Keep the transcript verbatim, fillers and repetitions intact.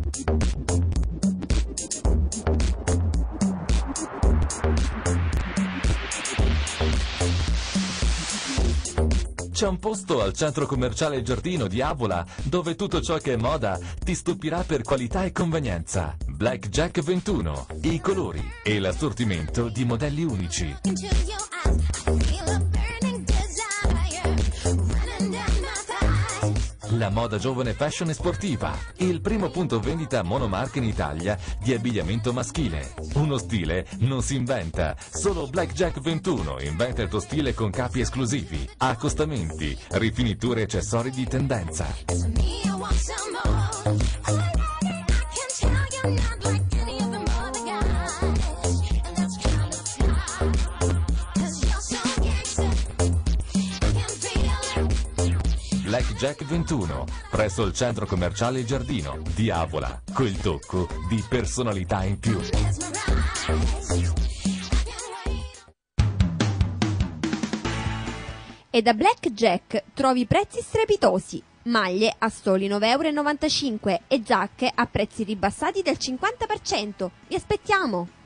C'è un posto al centro commerciale Giardino di Avola dove tutto ciò che è moda ti stupirà per qualità e convenienza. Blackjack ventuno, i colori e l'assortimento di modelli unici. La moda giovane, fashion e sportiva, il primo punto vendita monomarca in Italia di abbigliamento maschile. Uno stile non si inventa, solo Blackjack ventuno inventa il tuo stile con capi esclusivi, accostamenti, rifiniture e accessori di tendenza. Blackjack ventuno, presso il centro commerciale Giardino di Avola, quel tocco di personalità in più. E da Blackjack trovi prezzi strepitosi. Maglie a soli nove e novantacinque euro e giacche a prezzi ribassati del cinquanta per cento. Vi aspettiamo!